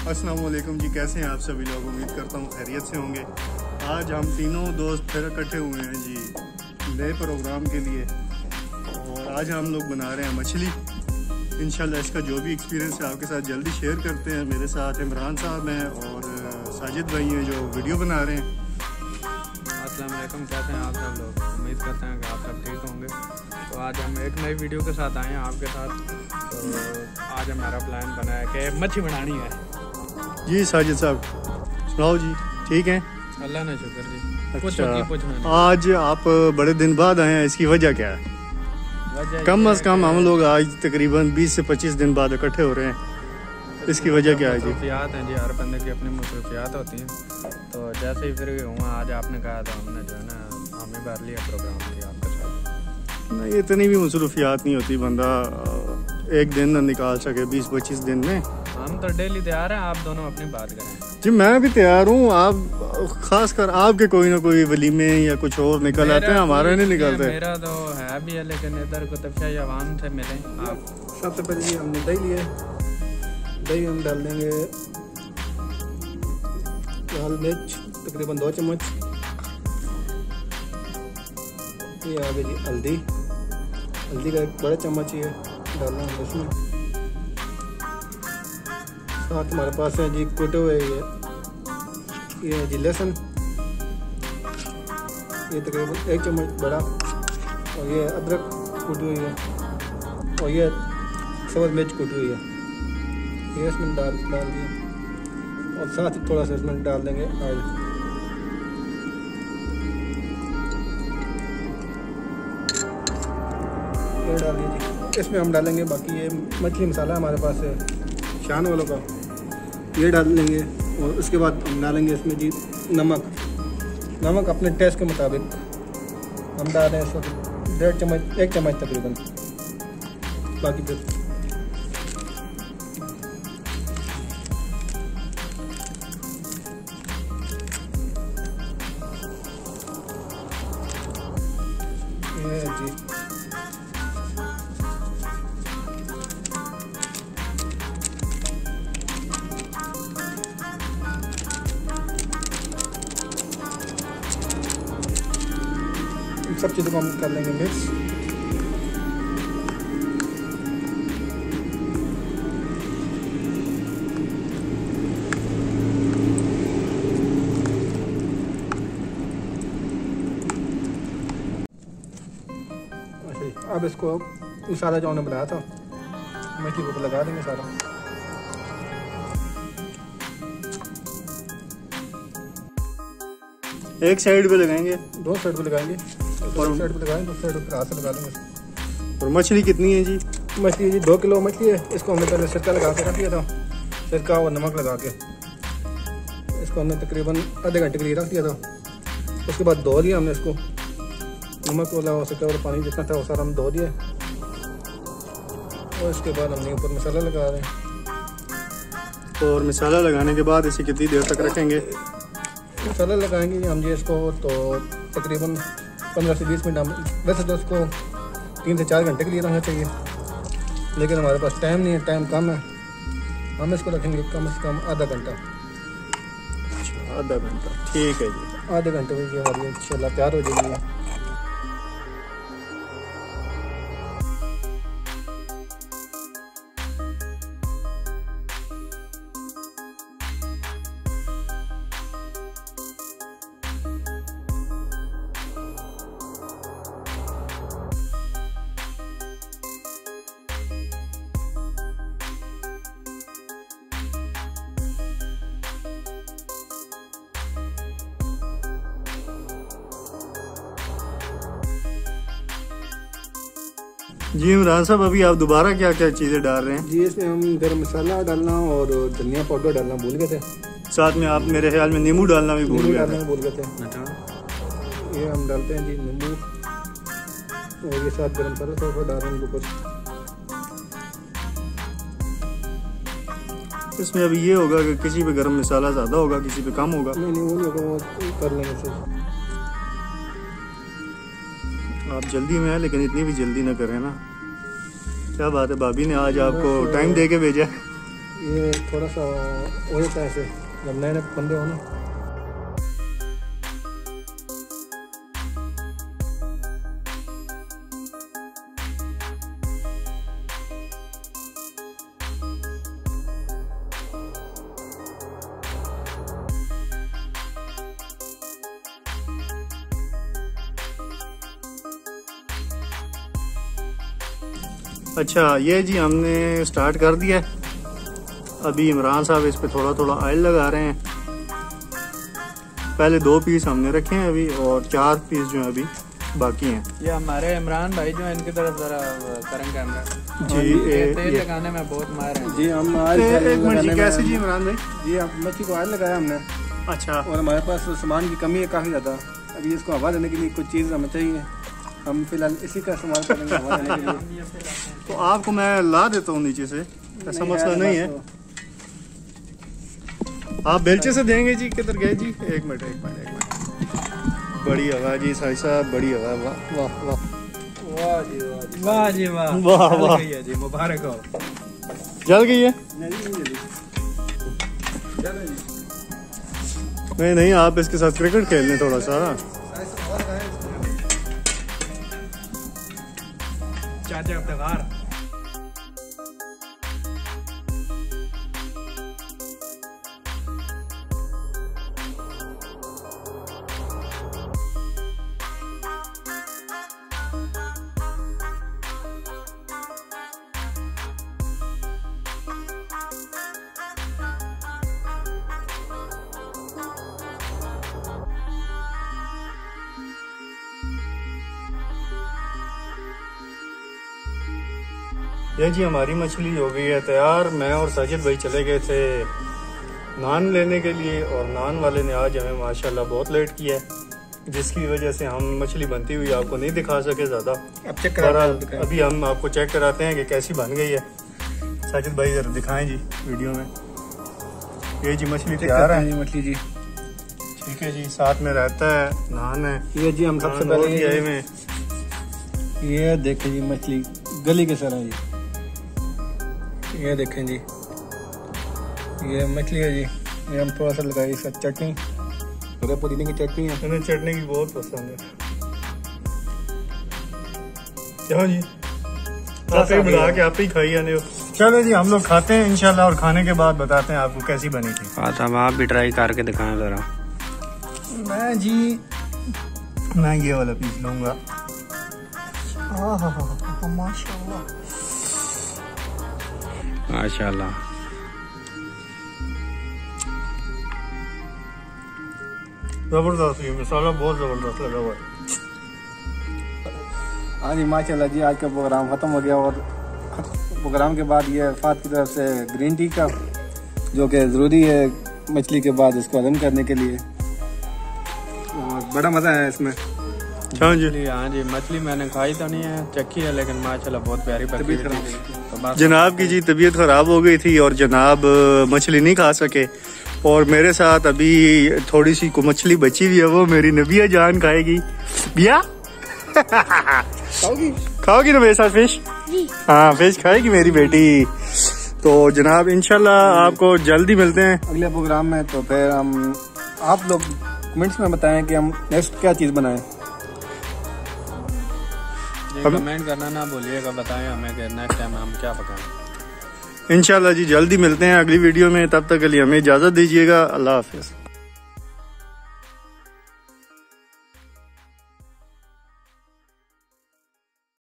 अस्सलाम वालेकुम जी, कैसे हैं आप सभी लोग। उम्मीद करता हूँ खैरियत से होंगे। आज हम तीनों दोस्त फिर इकट्ठे हुए हैं जी नए प्रोग्राम के लिए, और आज हम लोग बना रहे हैं मछली। इंशाल्लाह इसका जो भी एक्सपीरियंस है आपके साथ जल्दी शेयर करते हैं। मेरे साथ इमरान साहब हैं और साजिद भाई हैं जो वीडियो बना रहे हैं। अस्सलाम वालेकुम, कैसे हैं आप सब लोग। उम्मीद करते हैं कि आप सब ठीक होंगे। तो आज हम एक नई वीडियो के साथ आए हैं आपके साथ। तो आज हमारा प्लान बना है कि मच्छी बनानी है। जी साजिद साहब सुनाओ जी। ठीक है, अल्लाह ने शुक्र जी। अच्छा, पूछना आज आप बड़े दिन बाद आए हैं, इसकी वजह क्या है? कम अज़ कम हम लोग आज तकरीबन 20 से 25 दिन बाद इकट्ठे हो रहे हैं। इसकी वजह क्या है जी? मसरूफियात हैं जी, हर बंदे की अपनी मसरूफियात होती हैं। तो जैसे ही फिर हुआ आज आपने कहा तो हमने जो है ना हमें भर लिया प्रोग्राम किया आपके साथ। नहीं, इतनी भी मसरूफियात नहीं होती, बंदा एक दिन न निकाल सके 20-25 दिन में। हम तो डेली तैयार हैं, आप दोनों अपनी बात करें। जी मैं भी तैयार हूँ। आप खास कर आपके कोई ना कोई वलीमे या कुछ और निकल आते हैं, हमारे नहीं निकलते। मेरा तो है भी है, लेकिन इधर कुतुब शाही अवाम से मिले आप। सबसे पहले जी हमने दही लिए। दही हम डाल देंगे लाल मिर्च तकरीबन 2 चम्मच। ये आ गई जी हल्दी। हल्दी का 1 बड़ा चम्मच ये डालना है इसमें। साथ हमारे पास है जी कुटे हुए ये है जी लहसुन। ये तकरीबन 1 चम्मच बड़ा। और ये अदरक कुटी हुई है। और ये सब्ज़ मिर्च कुटी हुई है, ये इसमें डाल दिया। और साथ ही थोड़ा सा इसमें डाल देंगे ऑयल। ये डाल दीजिए। इसमें हम डालेंगे बाकी ये मछली मसाला हमारे पास है शान वालों का, ये डाल लेंगे। और उसके बाद हम डालेंगे इसमें जी नमक। नमक अपने टेस्ट के मुताबिक हम डाल रहे हैं इस वक्त 1.5 चम्मच 1 चम्मच तकरीबन। बाकी फिर ये जी सब चीज़ों को हम कर लेंगे मिक्स। अब इसको मसाला जो हमने बनाया था मछली के ऊपर लगा देंगे सारा। एक साइड पे लगाएंगे, 2 साइड पे लगाएंगे। और साइड पे लगाएंगे, 2 साइड पे हाथ से लगा देंगे। और मछली कितनी है जी? मछली जी 2 किलो मछली है। इसको हमने पहले सिरका लगा के रख दिया था, सिरका और नमक लगा के। इसको हमने तकरीबन आधे घंटे के लिए रख दिया था। उसके बाद धो दिया हमने इसको, नमक वाला और सिरका वाला पानी जितना था वो सारा हम धो दिया। और इसके बाद हमने ऊपर मसाला लगा रहे हैं। और मसाला लगाने के बाद इसे कितनी देर तक रखेंगे? मसाला लगाएंगे हम जी इसको तो तकरीबन 15 से 20 मिनट। हम वैसे तो इसको 3 से 4 घंटे के लिए रखना चाहिए, लेकिन हमारे पास टाइम नहीं है, टाइम कम है। हम इसको रखेंगे कम से कम आधा घंटा। आधा घंटा, ठीक है जी। आधे घंटे में ये हमारी इंशाल्लाह तैयार हो जाएगी। जी इमरान साहब, अभी आप दोबारा क्या क्या चीज़ें डाल रहे हैं? जी इसमें हम गरम मसाला डालना और धनिया पाउडर डालना भूल गए थे। साथ में आप मेरे ख्याल में नींबू डालना भी भूल गए थे। ये हम डालते हैं जी नींबू। और ये साथ गरम मसाला थोड़ा डाल रहे हैं ऊपर। इसमें अभी ये होगा कि किसी पे गरम मसाला ज़्यादा होगा, किसी पे कम होगा। नहीं वो नहीं होगा, वो कर लेंगे सिर्फ। आप जल्दी में हैं, लेकिन इतनी भी जल्दी ना करें ना। क्या बात है, भाभी ने आज आपको टाइम दे के भेजा। ये थोड़ा सा हो जाता है ऐसे जब नए नए बंदे हो ना। अच्छा ये जी हमने स्टार्ट कर दिया है। अभी इमरान साहब इस पे थोड़ा थोड़ा ऑयल लगा रहे हैं। पहले 2 पीस हमने रखे हैं अभी और 4 पीस जो है अभी बाकी हैं। ये हमारे इमरान भाई जो है इनकी तरफ जरा करें कैमरा जी। तेल लगाने में बहुत माहिर हैं जी। हम एक मिनट जी, कैसे जी इमरान भाई? जी मच्छी को ऑयल लगाया हमने। अच्छा। और हमारे पास सामान की कमी है काफ़ी ज़्यादा। अभी इसको हवा देने के लिए कुछ चीज़ हमें चाहिए। हम फिलहाल इसी का इस्तेमाल करेंगे हवा देने के लिए। तो आपको मैं ला देता हूँ नीचे से, ऐसा मसला नहीं है। आप बेलचे से देंगे जी? किधर गए जी? एक मिनट। बड़ी हवा जी साई साहब, बड़ी हवा। वाह वाह वाह वाह जी वाह जी वाह वाह वाह जी, मुबारक हो। जल गई है? नहीं, आप इसके साथ क्रिकेट खेल लें थोड़ा सा। चाचा अफ्तार ये जी हमारी मछली हो गई है तैयार। मैं और साजिद भाई चले गए थे नान लेने के लिए और नान वाले ने आज हमें माशाल्लाह बहुत लेट किया है, जिसकी वजह से हम मछली बनती हुई आपको नहीं दिखा सके ज़्यादा। अब चेक करा, अभी हम आपको चेक कराते हैं कि कैसी बन गई है। साजिद भाई जरा दिखाएं जी वीडियो में। ये जी मछली तैयार है। मछली जी ठीक है जी, साथ में रहता है नान है। ये जी हम सबसे पहले में ये देखें जी मछली गली के सर है जी। ये देखें जी ये मछली है जी। ये हम थोड़ा सा लगाई इसका चटनी, पूरे पुदीने की चटनी है। हमें चटनी की बहुत पसंद है। क्यों जी? आप ही बुला के आप ही खाई आने हो। चलो जी हम लोग खाते हैं इंशाल्लाह और खाने के बाद बताते हैं आपको कैसी बनी थी। अब आप भी ट्राई करके दिखाएं जरा। मैं ये वाला पीस लूंगा। माशाल्लाह माशाल्लाह। जबरदस्त, ये मसाला बहुत जबरदस्त लगा हुआ है। हाँ जी माशाल्लाह जी। आज का प्रोग्राम ख़त्म हो गया और प्रोग्राम के बाद ये फात की तरफ से ग्रीन टी का, जो कि ज़रूरी है मछली के बाद इसको हजम करने के लिए, और बड़ा मज़ा है इसमें। हाँ जी मछली मैंने खाई तो नहीं है, चखी है, लेकिन माशाल्लाह बहुत प्यारी बनी थी। तो जनाब की जी तबीयत खराब हो गई थी और जनाब मछली नहीं खा सके, और मेरे साथ अभी थोड़ी सी मछली बची हुई है, वो मेरी नबिया जान खाएगी। बिया खाओगी ना मेरे साथ फिश? हाँ फिश खाएगी मेरी बेटी। तो जनाब इंशाल्लाह आपको जल्दी मिलते हैं अगले प्रोग्राम में। तो फिर हम आप लोग कमेंट्स में बताएं कि हम नेक्स्ट क्या चीज़ बनाएं। कमेंट करना ना भूलिएगा, बताएं हमें कि नेक्स्ट टाइम हम क्या पकाएं। इंशाल्लाह जी जल्दी मिलते हैं अगली वीडियो में। तब तक के लिए हमें इजाज़त दीजिएगा। अल्लाह हाफिज़।